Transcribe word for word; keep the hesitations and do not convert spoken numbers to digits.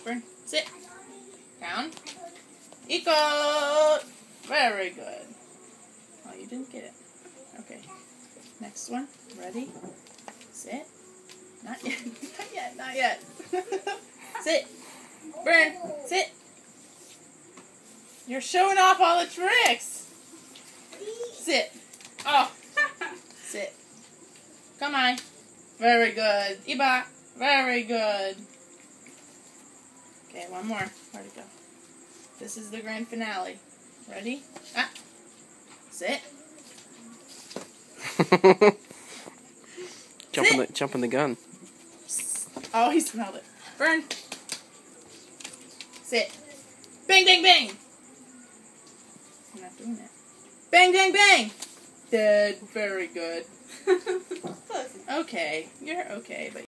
Burn. Sit. Down. Eco. Very good. Oh, you didn't get it. Okay. Next one. Ready? Sit. Not yet. Not yet. Not yet. Sit. Burn. Sit. You're showing off all the tricks. Sit. Oh. Sit. Come on. Very good. Iba. Very good. Okay, one more. Where'd it go? This is the grand finale. Ready? Ah. Sit. jump in the jump in the gun. Oh, he smelled it. Burn. Sit. Bang, bang, bang. I'm not doing it. Bang, bang, bang. Dead. Very good. Okay, you're okay, but.